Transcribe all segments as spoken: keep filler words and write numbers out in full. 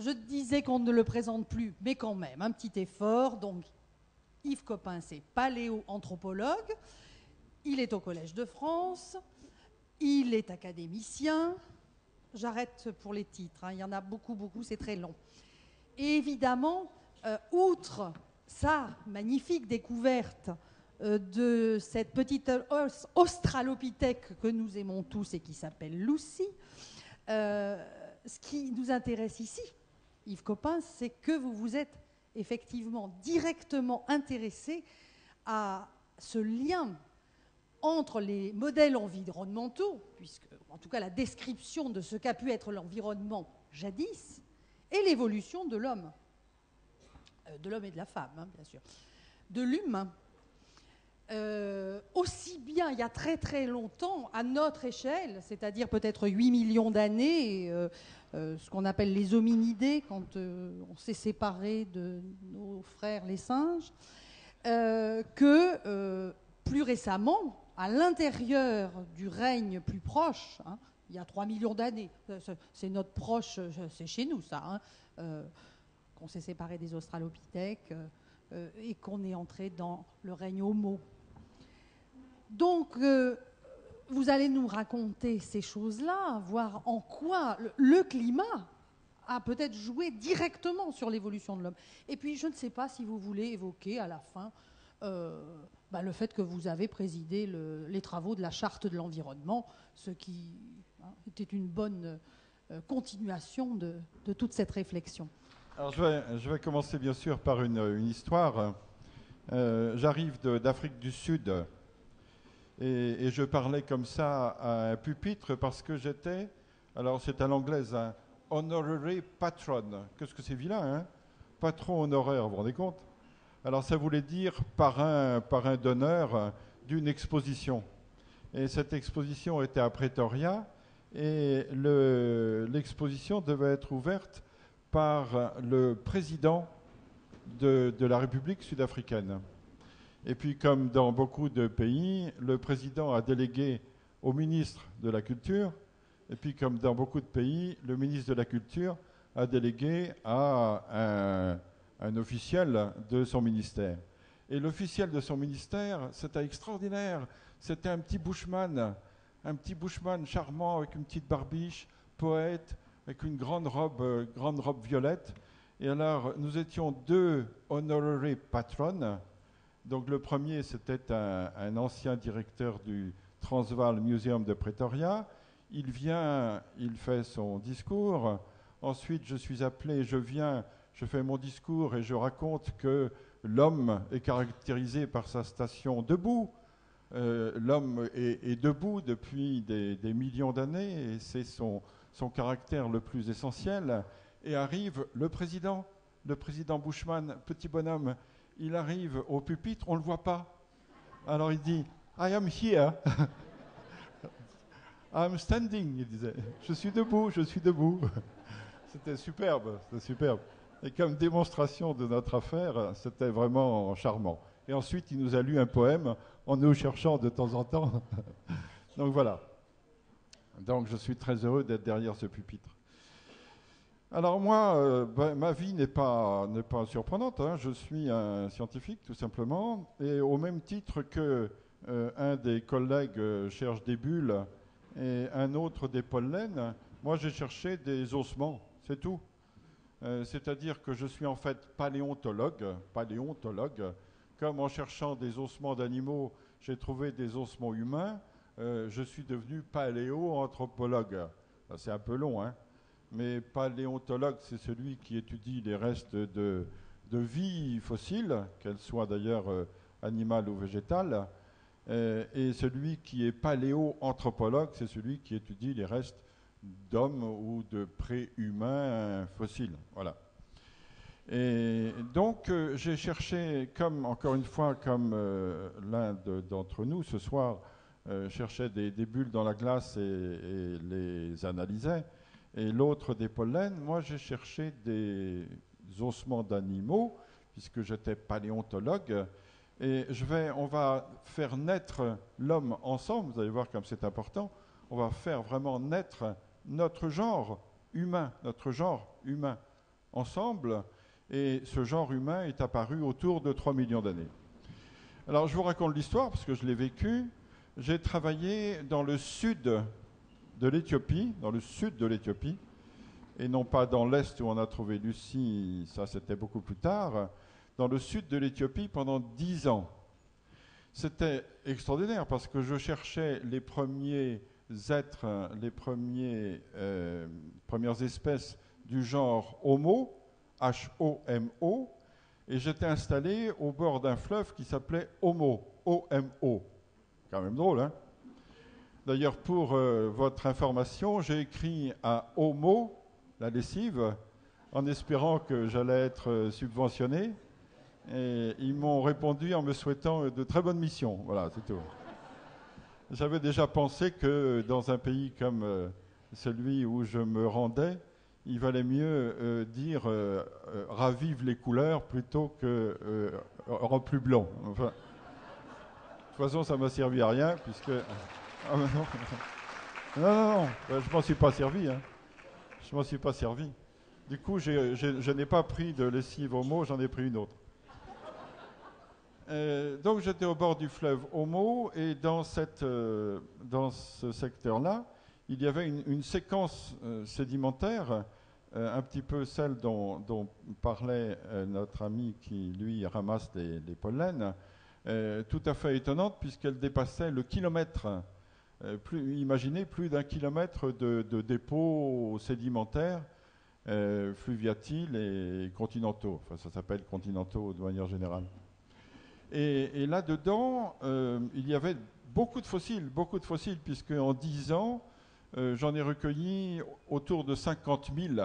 je disais qu'on ne le présente plus, mais quand même, un petit effort. Donc, Yves Copin, c'est paléoanthropologue, il est au Collège de France, il est académicien. J'arrête pour les titres, hein, il y en a beaucoup, beaucoup, c'est très long. Et évidemment, euh, outre sa magnifique découverte euh, de cette petite australopithèque que nous aimons tous et qui s'appelle Lucy, euh, ce qui nous intéresse ici, Yves Copin, c'est que vous vous êtes effectivement directement intéressé à ce lien entre les modèles environnementaux, puisque, en tout cas, la description de ce qu'a pu être l'environnement jadis, et l'évolution de l'homme, euh, de l'homme et de la femme, hein, bien sûr, de l'humain. Euh, aussi bien il y a très très longtemps, à notre échelle, c'est-à-dire peut-être huit millions d'années, euh, euh, ce qu'on appelle les hominidés, quand euh, on s'est séparé de nos frères les singes, euh, que euh, plus récemment, à l'intérieur du règne plus proche, hein, il y a trois millions d'années, c'est notre proche, c'est chez nous ça, hein, euh, qu'on s'est séparé des australopithèques euh, et qu'on est entré dans le règne Homo. Donc, euh, vous allez nous raconter ces choses-là, voir en quoi le, le climat a peut-être joué directement sur l'évolution de l'homme. Et puis, je ne sais pas si vous voulez évoquer à la fin euh, bah, le fait que vous avez présidé le, les travaux de la Charte de l'environnement, ce qui hein, était une bonne euh, continuation de, de toute cette réflexion. Alors, je vais, je vais commencer bien sûr par une, une histoire. Euh, J'arrive d'Afrique du Sud. Et, et je parlais comme ça à un pupitre parce que j'étais, alors c'est à l'anglaise, un honorary patron. Qu'est-ce que c'est vilain, hein? Patron honoraire, vous vous rendez compte? Alors ça voulait dire parrain, parrain d'honneur d'une exposition. Et cette exposition était à Pretoria et l'exposition devait être ouverte par le président de, de la République sud-africaine. Et puis, comme dans beaucoup de pays, le président a délégué au ministre de la Culture. Et puis, comme dans beaucoup de pays, le ministre de la Culture a délégué à un, un officiel de son ministère. Et l'officiel de son ministère, c'était extraordinaire. C'était un petit bushman, un petit bushman charmant avec une petite barbiche, poète, avec une grande robe, euh, grande robe violette. Et alors, nous étions deux honorary patrons. Donc le premier, c'était un, un ancien directeur du Transvaal Museum de Pretoria. Il vient, il fait son discours. Ensuite, je suis appelé, je viens, je fais mon discours et je raconte que l'homme est caractérisé par sa station debout. Euh, l'homme est, est debout depuis des, des millions d'années et c'est son, son caractère le plus essentiel. Et arrive le président, le président Bushman, petit bonhomme. Il arrive au pupitre, on ne le voit pas. Alors il dit « I am here ». I'm standing, il disait. Je suis debout, je suis debout. C'était superbe, c'était superbe. Et comme démonstration de notre affaire, c'était vraiment charmant. Et ensuite, il nous a lu un poème en nous cherchant de temps en temps. Donc voilà. Donc je suis très heureux d'être derrière ce pupitre. Alors moi, euh, ben, ma vie n'est pas, n'est pas surprenante. Hein. Je suis un scientifique, tout simplement. Et au même titre que euh, un des collègues euh, cherche des bulles et un autre des pollens, moi j'ai cherché des ossements, c'est tout. Euh, C'est-à-dire que je suis en fait paléontologue, paléontologue. Comme en cherchant des ossements d'animaux, j'ai trouvé des ossements humains, euh, je suis devenu paléoanthropologue. C'est un peu long, hein. Mais paléontologue, c'est celui qui étudie les restes de, de vie fossile, qu'elle soit d'ailleurs euh, animale ou végétale. Euh, et celui qui est paléoanthropologue, c'est celui qui étudie les restes d'hommes ou de pré-humains fossiles. Voilà. Et donc, euh, j'ai cherché, comme encore une fois, comme euh, l'un d'entre nous ce soir euh, cherchait des, des bulles dans la glace et, et les analysait, et l'autre des pollens, moi j'ai cherché des ossements d'animaux, puisque j'étais paléontologue, et je vais, on va faire naître l'homme ensemble, vous allez voir comme c'est important, on va faire vraiment naître notre genre humain, notre genre humain ensemble, et ce genre humain est apparu autour de trois millions d'années. Alors je vous raconte l'histoire parce que je l'ai vécu. J'ai travaillé dans le sud de l'Éthiopie, dans le sud de l'Éthiopie, et non pas dans l'est où on a trouvé Lucie, ça c'était beaucoup plus tard, dans le sud de l'Éthiopie pendant dix ans. C'était extraordinaire parce que je cherchais les premiers êtres, les premiers, euh, premières espèces du genre Homo, H O M O, et j'étais installé au bord d'un fleuve qui s'appelait Homo, O M O. Quand même drôle, hein? D'ailleurs, pour euh, votre information, j'ai écrit à Homo, la lessive, en espérant que j'allais être euh, subventionné. Et ils m'ont répondu en me souhaitant de très bonnes missions. Voilà, c'est tout. J'avais déjà pensé que dans un pays comme euh, celui où je me rendais, il valait mieux euh, dire euh, euh, ravive les couleurs plutôt que euh, rend plus blanc. Enfin, de toute façon, ça m'a servi à rien puisque. Ah, non. non, non, non, je m'en suis pas servi. Hein. Je m'en suis pas servi. Du coup, j'ai, j'ai, je n'ai pas pris de lessive Homo, j'en ai pris une autre. Euh, donc j'étais au bord du fleuve Homo et dans, cette, euh, dans ce secteur-là, il y avait une, une séquence euh, sédimentaire, euh, un petit peu celle dont, dont parlait euh, notre ami qui, lui, ramasse les, les pollens, euh, tout à fait étonnante puisqu'elle dépassait le kilomètre. Euh, plus, imaginez plus d'un kilomètre de, de dépôts sédimentaires, euh, fluviatiles et continentaux. Enfin, ça s'appelle continentaux de manière générale. Et, et là-dedans, euh, il y avait beaucoup de fossiles, beaucoup de fossiles, puisque en dix ans, euh, j'en ai recueilli autour de cinquante mille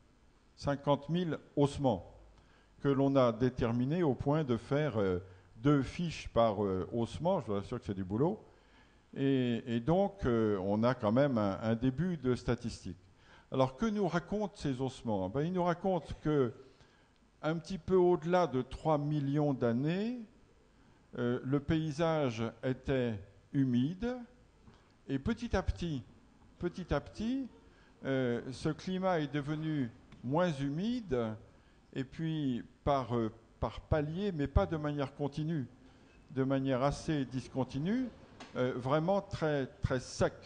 ossements que l'on a déterminés au point de faire euh, deux fiches par euh, ossement. Je vous assure que c'est du boulot. Et, et donc, euh, on a quand même un, un début de statistiques. Alors, que nous racontent ces ossements? Ben, ils nous racontent que, un petit peu au-delà de trois millions d'années, Euh, le paysage était humide et petit à petit, petit à petit, euh, ce climat est devenu moins humide et puis par, euh, par palier, mais pas de manière continue, de manière assez discontinue, euh, vraiment très, très sec.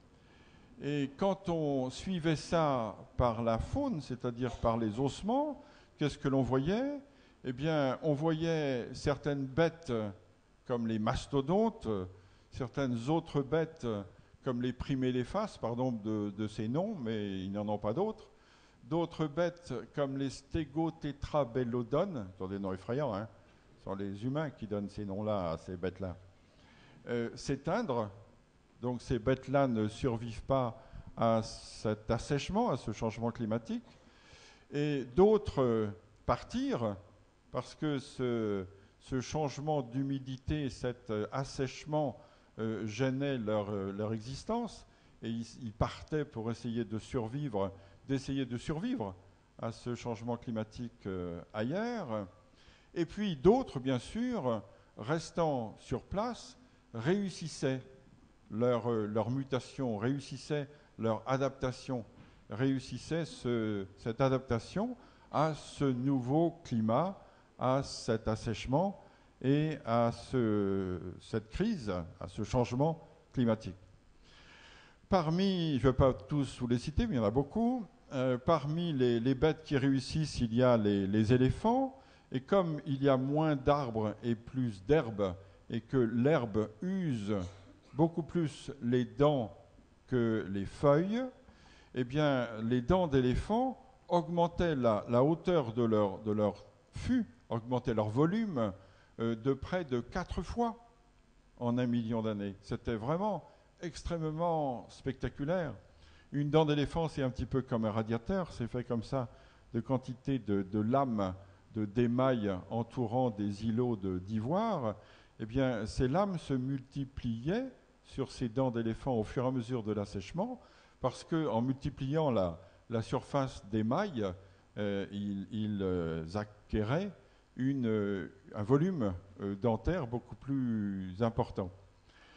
Et quand on suivait ça par la faune, c'est-à-dire par les ossements, qu'est-ce que l'on voyait? Eh bien, on voyait certaines bêtes comme les mastodontes, certaines autres bêtes comme les priméléphaces, pardon de, de ces noms, mais ils n'en ont pas d'autres, d'autres bêtes comme les stégotétrabellodones, ce sont des noms effrayants, hein, ce sont les humains qui donnent ces noms-là à ces bêtes-là, euh, s'éteindre. Donc ces bêtes-là ne survivent pas à cet assèchement, à ce changement climatique, et d'autres partir parce que ce, ce changement d'humidité, cet assèchement euh, gênait leur, euh, leur existence, et ils, ils partaient pour essayer de survivre, d'essayer de survivre à ce changement climatique euh, ailleurs. Et puis d'autres, bien sûr, restant sur place, réussissaient leur, euh, leur mutation, réussissaient leur adaptation, réussissaient ce, cette adaptation à ce nouveau climat, à cet assèchement et à ce, cette crise, à ce changement climatique. Parmi, je ne vais pas tous vous les citer, mais il y en a beaucoup, euh, parmi les, les bêtes qui réussissent, il y a les, les éléphants, et comme il y a moins d'arbres et plus d'herbes, et que l'herbe use beaucoup plus les dents que les feuilles, eh bien, les dents d'éléphant augmentaient la, la hauteur de leur, de leur fût, augmentaient leur volume euh, de près de quatre fois en un million d'années. C'était vraiment extrêmement spectaculaire. Une dent d'éléphant, c'est un petit peu comme un radiateur, c'est fait comme ça de quantité de, de lames, de d'émail entourant des îlots de, d'ivoire. Eh bien, ces lames se multipliaient sur ces dents d'éléphant au fur et à mesure de l'assèchement, parce qu'en multipliant la, la surface d'émail, euh, ils, ils euh, acquéraient une, euh, un volume euh, dentaire beaucoup plus important.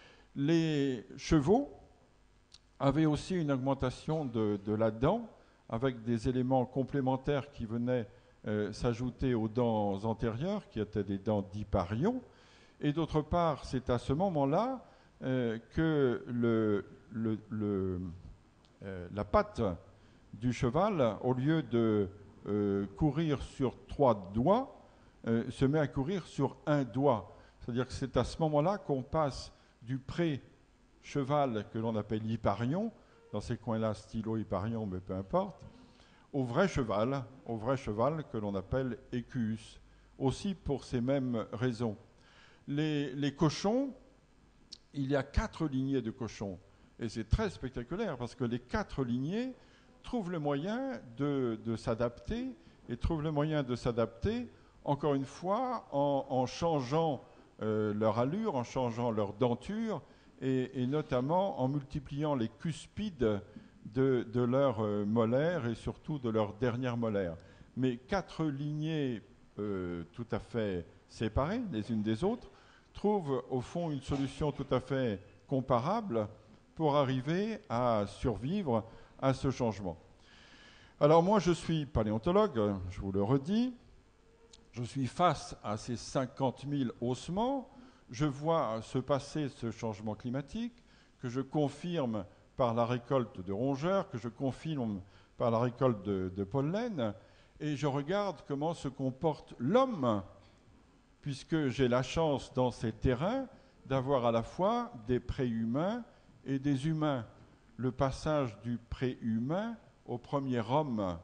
Les chevaux avaient aussi une augmentation de, de la dent avec des éléments complémentaires qui venaient euh, s'ajouter aux dents antérieures, qui étaient des dents d'hyparion. Et d'autre part, c'est à ce moment-là euh, que le, le, le, euh, la patte du cheval, au lieu de euh, courir sur trois doigts, euh, se met à courir sur un doigt. C'est-à-dire que c'est à ce moment-là qu'on passe du pré-cheval, que l'on appelle hyparion, dans ces coins-là, stylo hyparion, mais peu importe, au vrai cheval, au vrai cheval que l'on appelle équus, aussi pour ces mêmes raisons. Les, les cochons, il y a quatre lignées de cochons, et c'est très spectaculaire parce que les quatre lignées trouvent le moyen de, de s'adapter, et trouvent le moyen de s'adapter, encore une fois, en, en changeant euh, leur allure, en changeant leur denture, et, et notamment en multipliant les cuspides de, de leurs euh, molaires et surtout de leurs dernières molaires. Mais quatre lignées euh, tout à fait séparées les unes des autres trouvent au fond une solution tout à fait comparable pour arriver à survivre à ce changement. Alors moi je suis paléontologue, je vous le redis, je suis face à ces cinquante mille ossements, je vois se passer ce changement climatique, que je confirme par la récolte de rongeurs, que je confirme par la récolte de, de pollen, et je regarde comment se comporte l'homme, puisque j'ai la chance dans ces terrains d'avoir à la fois des préhumains et des humains. Le passage du préhumain au premier homme,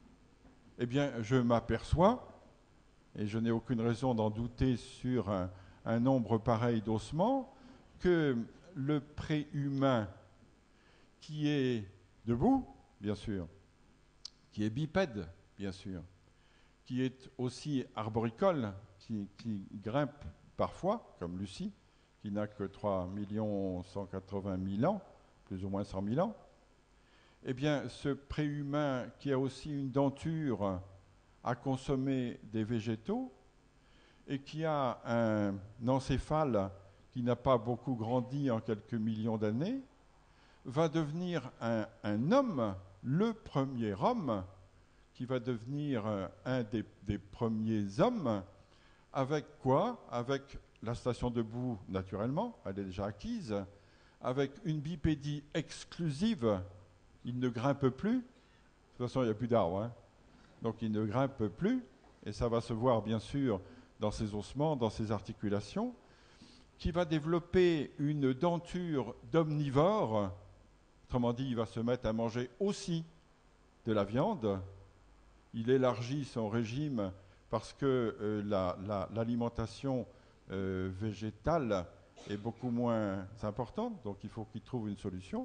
eh bien, je m'aperçois, et je n'ai aucune raison d'en douter sur un, un nombre pareil d'ossements, que le préhumain qui est debout, bien sûr, qui est bipède, bien sûr, qui est aussi arboricole, qui, qui grimpe parfois, comme Lucie, qui n'a que trois millions cent quatre-vingt mille ans, plus ou moins cent mille ans, eh bien, ce préhumain qui a aussi une denture à consommer des végétaux et qui a un encéphale qui n'a pas beaucoup grandi en quelques millions d'années, va devenir un, un homme, le premier homme, qui va devenir un des, des premiers hommes, avec quoi? Avec la station debout, naturellement, elle est déjà acquise, avec une bipédie exclusive, il ne grimpe plus, de toute façon il n'y a plus d'arbres, hein. Donc il ne grimpe plus, et ça va se voir bien sûr dans ses ossements, dans ses articulations, qui va développer une denture d'omnivore, autrement dit, il va se mettre à manger aussi de la viande. Il élargit son régime parce que euh, la, la, l'alimentation euh, végétale est beaucoup moins importante, donc il faut qu'il trouve une solution.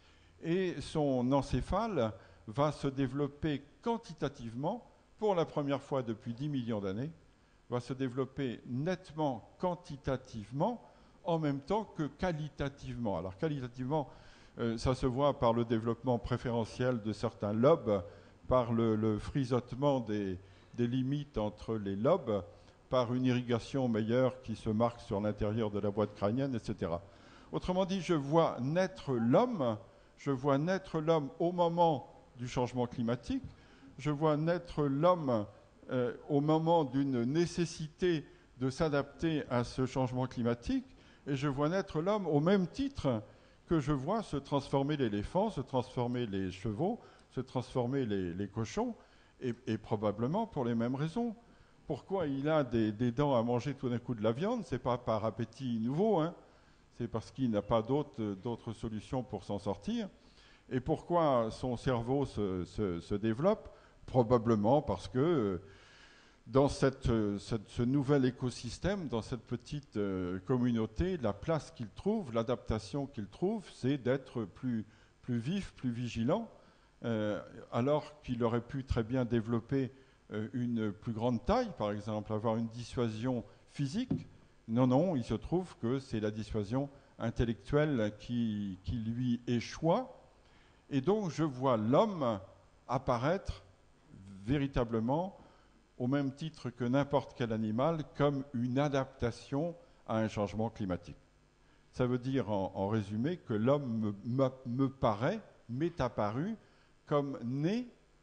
Et son encéphale va se développer quantitativement, pour la première fois depuis dix millions d'années, va se développer nettement quantitativement, en même temps que qualitativement. Alors qualitativement, euh, ça se voit par le développement préférentiel de certains lobes, par le, le frisotement des, des limites entre les lobes, par une irrigation meilleure qui se marque sur l'intérieur de la boîte crânienne, et cetera. Autrement dit, je vois naître l'homme, je vois naître l'homme au moment du changement climatique, je vois naître l'homme euh, au moment d'une nécessité de s'adapter à ce changement climatique, et je vois naître l'homme au même titre que je vois se transformer l'éléphant, se transformer les chevaux, se transformer les, les cochons, et, et probablement pour les mêmes raisons. Pourquoi il a des, des dents à manger tout d'un coup de la viande? Ce n'est pas par appétit nouveau, hein. C'est parce qu'il n'a pas d'autres, d'autres solutions pour s'en sortir. Et pourquoi son cerveau se, se, se développe? Probablement parce que dans cette, cette, ce nouvel écosystème, dans cette petite euh, communauté, la place qu'il trouve, l'adaptation qu'il trouve, c'est d'être plus, plus vif, plus vigilant, euh, alors qu'il aurait pu très bien développer euh, une plus grande taille, par exemple, avoir une dissuasion physique. Non, non, il se trouve que c'est la dissuasion intellectuelle qui, qui lui échoua. Et donc, je vois l'homme apparaître véritablement, au même titre que n'importe quel animal, comme une adaptation à un changement climatique. Ça veut dire, en, en résumé, que l'homme me, me, me paraît, m'est apparu comme né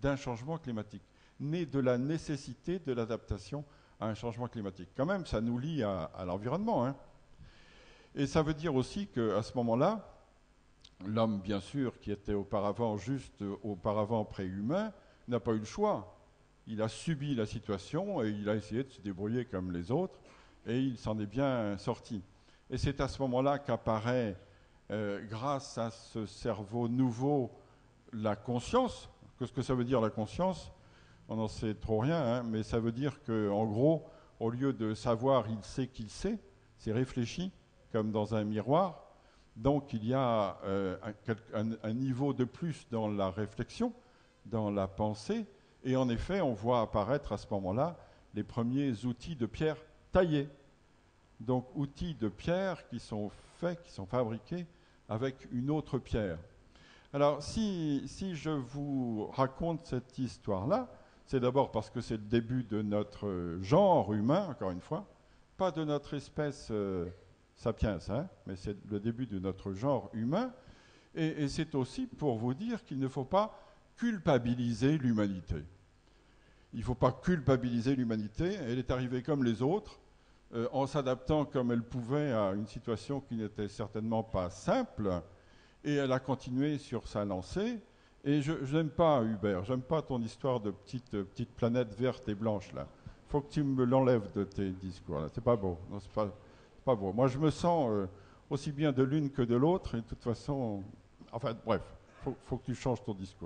d'un changement climatique, né de la nécessité de l'adaptation à un changement climatique. Quand même, ça nous lie à, à l'environnement, hein. Et ça veut dire aussi qu'à ce moment-là, l'homme, bien sûr, qui était auparavant juste auparavant préhumain, n'a pas eu le choix. Il a subi la situation et il a essayé de se débrouiller comme les autres, et il s'en est bien sorti. Et c'est à ce moment-là qu'apparaît, euh, grâce à ce cerveau nouveau, la conscience. Qu'est-ce que ça veut dire, la conscience? On n'en sait trop rien, hein, mais ça veut dire qu'en gros, au lieu de savoir, il sait qu'il sait, c'est réfléchi, comme dans un miroir. Donc il y a euh, un, un, un niveau de plus dans la réflexion, dans la pensée, et en effet, on voit apparaître à ce moment-là les premiers outils de pierre taillés. Donc outils de pierre qui sont faits, qui sont fabriqués avec une autre pierre. Alors si, si je vous raconte cette histoire-là, c'est d'abord parce que c'est le début de notre genre humain, encore une fois, pas de notre espèce euh, sapiens, hein, mais c'est le début de notre genre humain, et, et c'est aussi pour vous dire qu'il ne faut pas culpabiliser l'humanité. Il ne faut pas culpabiliser l'humanité, elle est arrivée comme les autres, euh, en s'adaptant comme elle pouvait à une situation qui n'était certainement pas simple, et elle a continué sur sa lancée. Et je n'aime pas, Hubert, j'aime pas ton histoire de petite, euh, petite planète verte et blanche, là. Il faut que tu me l'enlèves de tes discours, là. C'est pas beau. Non, c'est pas, c'est pas beau. Moi, je me sens euh, aussi bien de l'une que de l'autre, et de toute façon... Enfin, bref, il faut, faut que tu changes ton discours.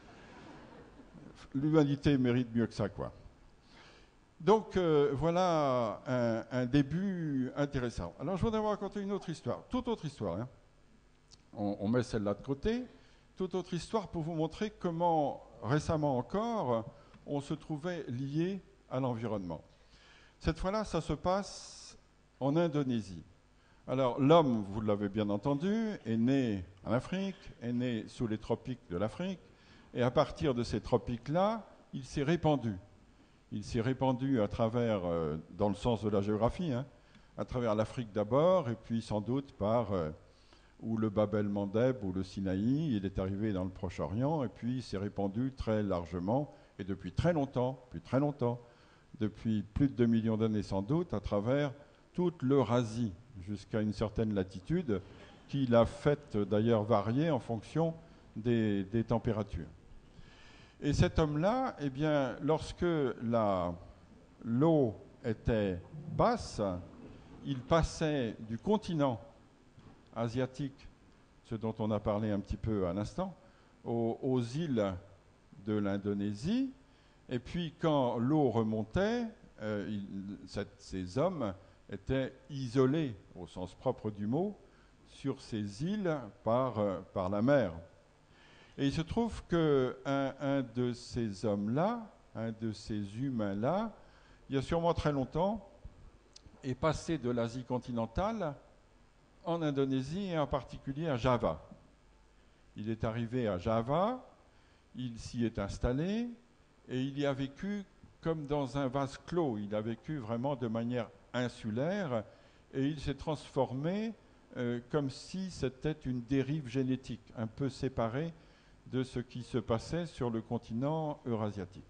L'humanité mérite mieux que ça, quoi. Donc, euh, voilà un, un début intéressant. Alors, je voudrais vous raconter une autre histoire, toute autre histoire, hein. On, on met celle-là de côté. Toute autre histoire pour vous montrer comment, récemment encore, on se trouvait lié à l'environnement. Cette fois-là, ça se passe en Indonésie. Alors, l'homme, vous l'avez bien entendu, est né en Afrique, est né sous les tropiques de l'Afrique, et à partir de ces tropiques-là, il s'est répandu. Il s'est répandu à travers, euh, dans le sens de la géographie, hein, à travers l'Afrique d'abord, et puis sans doute par... Euh, ou le Bab el-Mandeb ou le Sinaï, il est arrivé dans le Proche-Orient et puis il s'est répandu très largement et depuis très longtemps, depuis très longtemps, depuis plus de deux millions d'années sans doute, à travers toute l'Eurasie jusqu'à une certaine latitude qui l'a fait d'ailleurs varier en fonction des, des températures. Et cet homme-là, eh bien, lorsque la, l'eau était basse, il passait du continent asiatique, ce dont on a parlé un petit peu à l'instant, aux, aux îles de l'Indonésie. Et puis quand l'eau remontait, euh, il, cette, ces hommes étaient isolés, au sens propre du mot, sur ces îles par, euh, par la mer. Et il se trouve qu'un un de ces hommes-là, un de ces humains-là, il y a sûrement très longtemps, est passé de l'Asie continentale en Indonésie et en particulier à Java. Il est arrivé à Java, il s'y est installé et il y a vécu comme dans un vase clos. Il a vécu vraiment de manière insulaire et il s'est transformé euh, comme si c'était une dérive génétique, un peu séparée de ce qui se passait sur le continent eurasiatique.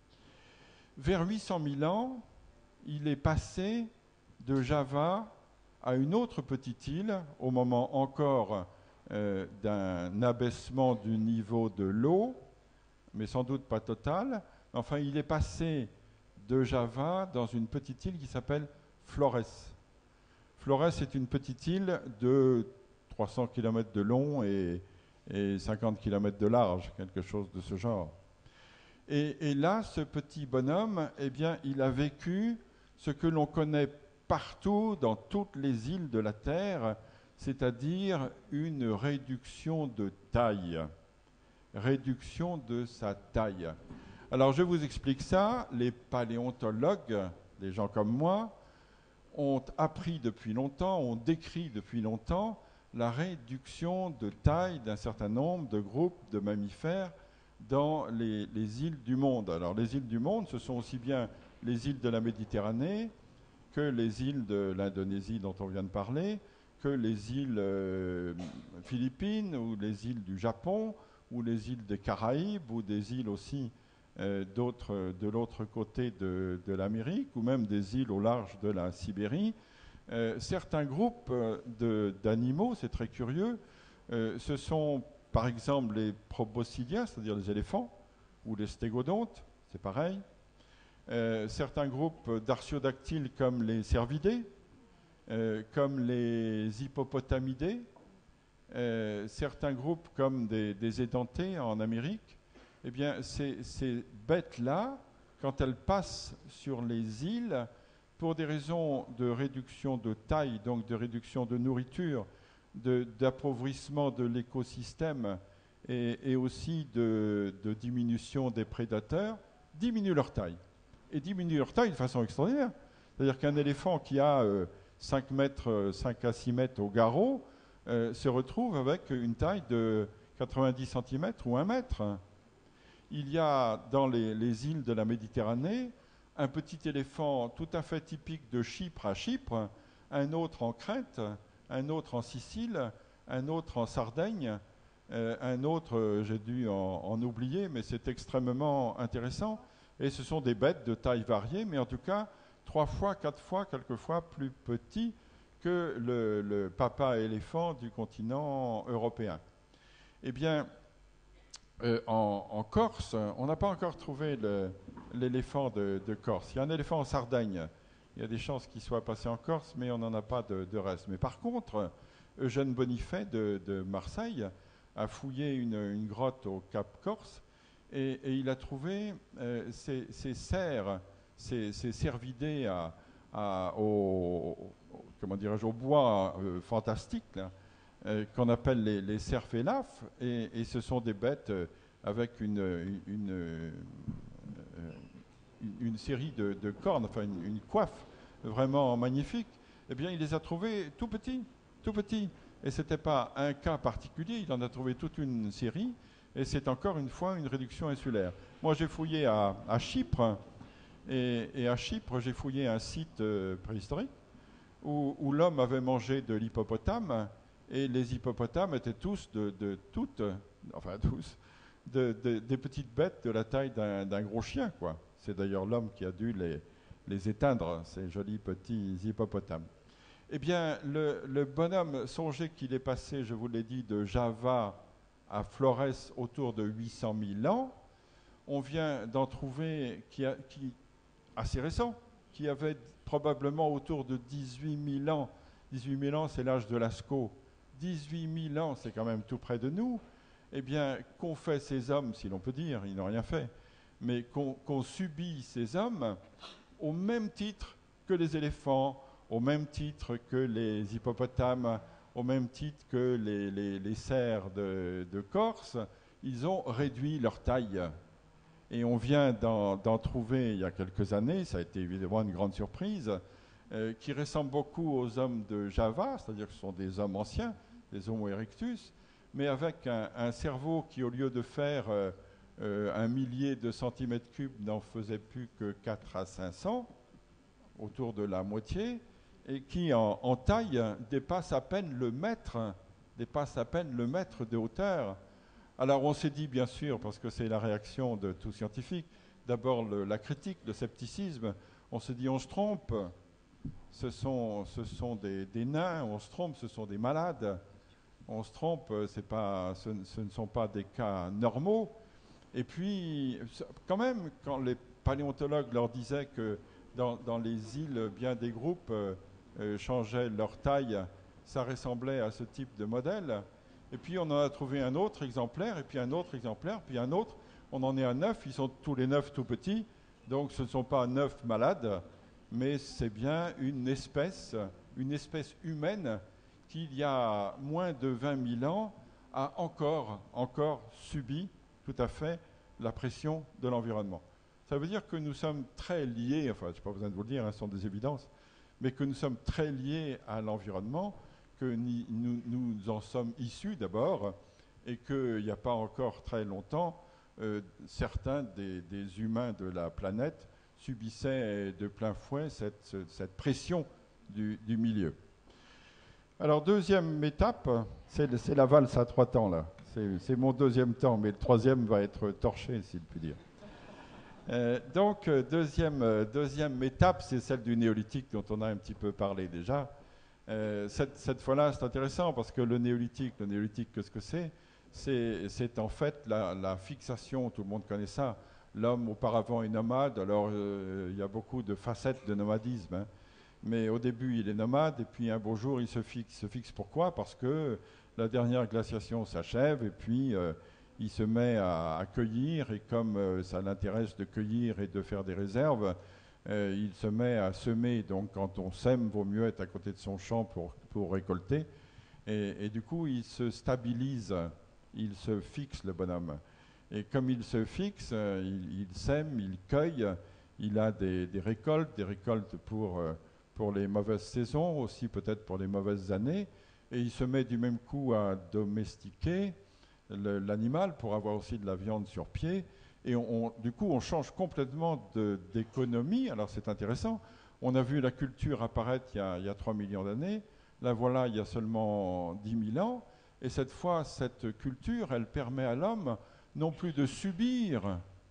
Vers huit cent mille ans, il est passé de Java à une autre petite île, au moment encore euh, d'un abaissement du niveau de l'eau, mais sans doute pas total. Enfin, il est passé de Java dans une petite île qui s'appelle Flores. Flores est une petite île de trois cents kilomètres de long et, et cinquante kilomètres de large, quelque chose de ce genre. Et, et là, ce petit bonhomme, eh bien, il a vécu ce que l'on connaît partout, dans toutes les îles de la Terre, c'est-à-dire une réduction de taille. Réduction de sa taille. Alors, je vous explique ça. Les paléontologues, des gens comme moi, ont appris depuis longtemps, ont décrit depuis longtemps la réduction de taille d'un certain nombre de groupes de mammifères dans les, les îles du monde. Alors, les îles du monde, ce sont aussi bien les îles de la Méditerranée, que les îles de l'Indonésie dont on vient de parler, que les îles euh, philippines ou les îles du Japon ou les îles des Caraïbes, ou des îles aussi euh, d'autres, de l'autre côté de, de l'Amérique, ou même des îles au large de la Sibérie. Euh, certains groupes euh, de, d'animaux, c'est très curieux, euh, ce sont par exemple les proboscidea, c'est-à-dire les éléphants, ou les stégodontes, c'est pareil. Euh, certains groupes d'artiodactyles comme les cervidés, euh, comme les hippopotamidés, euh, certains groupes comme des, des édentés en Amérique. Eh bien, ces, ces bêtes-là, quand elles passent sur les îles, pour des raisons de réduction de taille, donc de réduction de nourriture, de, d'appauvrissement de l'écosystème et, et aussi de, de diminution des prédateurs, diminuent leur taille. Et diminuent leur taille de façon extraordinaire. C'est-à-dire qu'un éléphant qui a euh, cinq mètres, cinq à six mètres au garrot euh, se retrouve avec une taille de quatre-vingt-dix centimètres ou un mètre. Il y a dans les, les îles de la Méditerranée un petit éléphant tout à fait typique de Chypre à Chypre, un autre en Crète, un autre en Sicile, un autre en Sardaigne, euh, un autre, euh, j'ai dû en, en oublier, mais c'est extrêmement intéressant. Et ce sont des bêtes de taille variée, mais en tout cas, trois fois, quatre fois, quelquefois plus petits que le, le papa éléphant du continent européen. Eh bien, euh, en, en Corse, on n'a pas encore trouvé le, l'éléphant de, de Corse. Il y a un éléphant en Sardaigne. Il y a des chances qu'il soit passé en Corse, mais on n'en a pas de, de reste. Mais par contre, Eugène Bonifay de, de Marseille a fouillé une, une grotte au Cap Corse et, et il a trouvé euh, ces, ces cerfs, ces, ces cervidés à, à, au, au, comment dirais-je, au bois euh, fantastique, là, euh, qu'on appelle les, les cerfs élaphes, et, et ce sont des bêtes euh, avec une, une, une, euh, une, une série de, de cornes, enfin une, une coiffe vraiment magnifique. Eh bien, il les a trouvés tout petits, tout petits. Et ce n'était pas un cas particulier, il en a trouvé toute une série, et c'est encore une fois une réduction insulaire. Moi, j'ai fouillé à, à Chypre, et, et à Chypre, j'ai fouillé un site euh, préhistorique où, où l'homme avait mangé de l'hippopotame, et les hippopotames étaient tous de, de toutes, enfin tous, de, de, des petites bêtes de la taille d'un, d'un gros chien, quoi. C'est d'ailleurs l'homme qui a dû les, les éteindre, ces jolis petits hippopotames. Eh bien, le, le bonhomme, songez qu'il est passé, je vous l'ai dit, de Java à Flores autour de huit cent mille ans. On vient d'en trouver qui, a, qui assez récent, qui avait probablement autour de dix-huit mille ans. dix-huit mille ans, c'est l'âge de Lascaux. dix-huit mille ans, c'est quand même tout près de nous. Eh bien, qu'ont fait ces hommes, si l'on peut dire, ils n'ont rien fait, mais qu'ont, qu'ont subi ces hommes au même titre que les éléphants, au même titre que les hippopotames, au même titre que les, les, les cerfs de, de Corse, ils ont réduit leur taille. Et on vient d'en, d'en trouver il y a quelques années, ça a été évidemment une grande surprise, euh, qui ressemblent beaucoup aux hommes de Java, c'est-à-dire que ce sont des hommes anciens, des Homo erectus, mais avec un, un cerveau qui, au lieu de faire euh, euh, un millier de centimètres cubes, n'en faisait plus que quatre à cinq cents, autour de la moitié, et qui en, en taille dépasse à peine le mètre, dépasse à peine le mètre de hauteur. Alors on s'est dit, bien sûr, parce que c'est la réaction de tout scientifique, d'abord le, la critique, le scepticisme, on se dit on se trompe, ce sont, ce sont des, des nains, on se trompe, ce sont des malades, on se trompe, c'est pas, ce, ce ne sont pas des cas normaux. Et puis, quand même, quand les paléontologues leur disaient que dans, dans les îles, bien des groupes euh, euh, changeaient leur taille, ça ressemblait à ce type de modèle. Et puis on en a trouvé un autre exemplaire, et puis un autre exemplaire, puis un autre. On en est à neuf, ils sont tous les neuf tout petits, donc ce ne sont pas neuf malades, mais c'est bien une espèce, une espèce humaine qui, il y a moins de vingt mille ans, a encore, encore subi tout à fait la pression de l'environnement. Ça veut dire que nous sommes très liés, enfin, je n'ai pas besoin de vous le dire, hein, ce sont des évidences, mais que nous sommes très liés à l'environnement, que ni, nous, nous en sommes issus d'abord, et qu'il n'y a pas encore très longtemps, euh, certains des, des humains de la planète subissaient de plein fouet cette, cette pression du, du milieu. Alors, deuxième étape, c'est, c'est la valse à trois temps, là. C'est mon deuxième temps, mais le troisième va être torché, s'il peut dire. Euh, donc, deuxième, deuxième étape, c'est celle du néolithique dont on a un petit peu parlé déjà. Euh, cette cette fois-là, c'est intéressant parce que le néolithique, le néolithique, qu'est-ce que c'est? C'est en fait la, la fixation, tout le monde connaît ça. L'homme auparavant est nomade, alors euh, il y a beaucoup de facettes de nomadisme. Hein. Mais au début, il est nomade, et puis un beau jour, il se fixe. Il se fixe pourquoi? Parce que la dernière glaciation s'achève, et puis euh, il se met à, à cueillir, et comme euh, ça l'intéresse de cueillir et de faire des réserves, euh, il se met à semer. Donc quand on sème, vaut mieux être à côté de son champ pour, pour récolter. Et, et du coup, il se stabilise, il se fixe, le bonhomme. Et comme il se fixe, euh, il, il sème, il cueille, il a des, des récoltes, des récoltes pour... Euh, pour les mauvaises saisons, aussi peut-être pour les mauvaises années, et il se met du même coup à domestiquer l'animal pour avoir aussi de la viande sur pied, et on, on, du coup on change complètement d'économie. Alors c'est intéressant, on a vu la culture apparaître il y a, il y a trois millions d'années, la voilà il y a seulement dix mille ans, et cette fois cette culture, elle permet à l'homme non plus de subir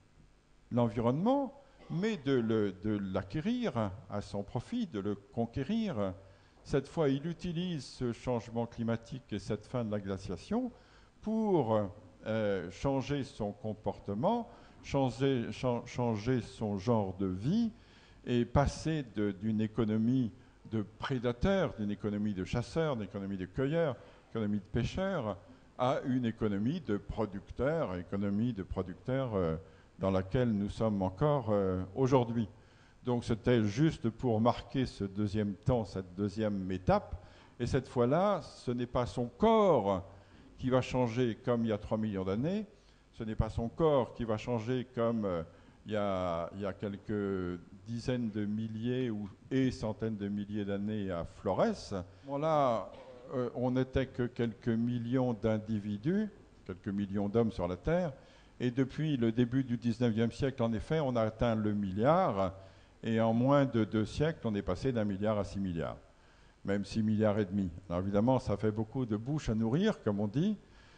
l'environnement, mais de l'acquérir à son profit, de le conquérir. Cette fois, il utilise ce changement climatique et cette fin de la glaciation pour euh, changer son comportement, changer, cha changer son genre de vie et passer d'une économie de prédateurs, d'une économie de chasseurs, d'une économie de cueilleurs, économie de pêcheurs, à une économie de producteurs, économie de producteurs euh, dans laquelle nous sommes encore euh, aujourd'hui. Donc c'était juste pour marquer ce deuxième temps, cette deuxième étape. Et cette fois-là, ce n'est pas son corps qui va changer comme il y a trois millions d'années, ce n'est pas son corps qui va changer comme euh, il, y a, il y a quelques dizaines de milliers ou, et centaines de milliers d'années à Florès. Bon, là, euh, on n'était que quelques millions d'individus, quelques millions d'hommes sur la Terre. Et depuis le début du dix-neuvième siècle, en effet, on a atteint le milliard. Et en moins de deux siècles, on est passé d'un milliard à six milliards. Même six milliards et demi. Alors évidemment, ça fait beaucoup de bouches à nourrir, comme on dit.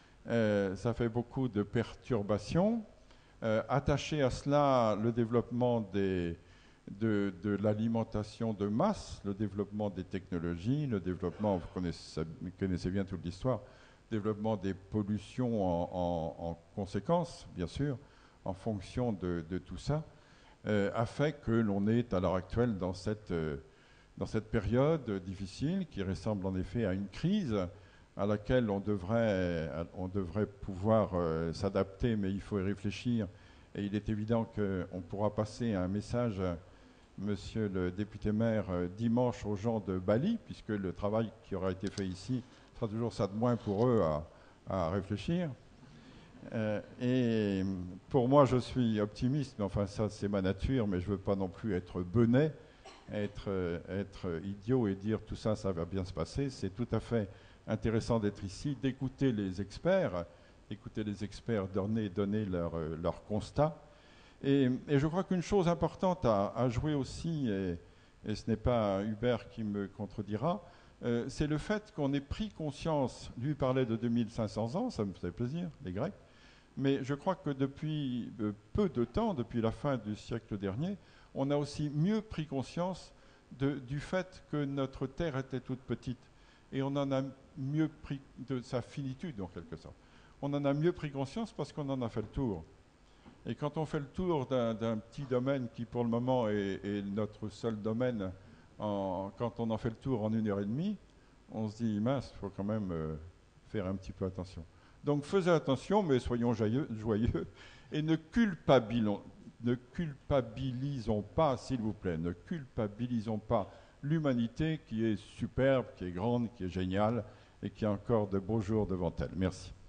Euh, ça fait beaucoup de perturbations. Euh, attaché à cela, le développement des, de, de l'alimentation de masse, le développement des technologies, le développement, vous connaissez, vous connaissez bien toute l'histoire, développement des pollutions en, en, en conséquence, bien sûr, en fonction de, de tout ça, euh, a fait que l'on est à l'heure actuelle dans cette, euh, dans cette période difficile qui ressemble en effet à une crise à laquelle on devrait, on devrait pouvoir euh, s'adapter, mais il faut y réfléchir. Et il est évident qu'on pourra passer un message, euh, monsieur le député-maire, euh, dimanche aux gens de Bali, puisque le travail qui aura été fait ici sera toujours ça de moins pour eux à, à réfléchir. Euh, et pour moi, je suis optimiste, mais enfin ça c'est ma nature, mais je ne veux pas non plus être benet, être, euh, être idiot et dire tout ça, ça va bien se passer. C'est tout à fait intéressant d'être ici, d'écouter les experts, écouter les experts donner, donner leur, euh, leur constat. Et, et je crois qu'une chose importante à, à jouer aussi, et, et ce n'est pas Hubert qui me contredira, euh, c'est le fait qu'on ait pris conscience, lui parlait de deux mille cinq cents ans, ça me fait plaisir, les Grecs, mais je crois que depuis euh, peu de temps, depuis la fin du siècle dernier, on a aussi mieux pris conscience de, du fait que notre Terre était toute petite. Et on en a mieux pris de sa finitude, en quelque sorte. On en a mieux pris conscience parce qu'on en a fait le tour. Et quand on fait le tour d'un petit domaine qui, pour le moment, est, est notre seul domaine, en, quand on en fait le tour en une heure et demie, on se dit, mince, il faut quand même euh, faire un petit peu attention. Donc, faisez attention, mais soyons joyeux, joyeux et ne culpabilisons, ne culpabilisons pas, s'il vous plaît, ne culpabilisons pas l'humanité qui est superbe, qui est grande, qui est géniale et qui a encore de beaux jours devant elle. Merci.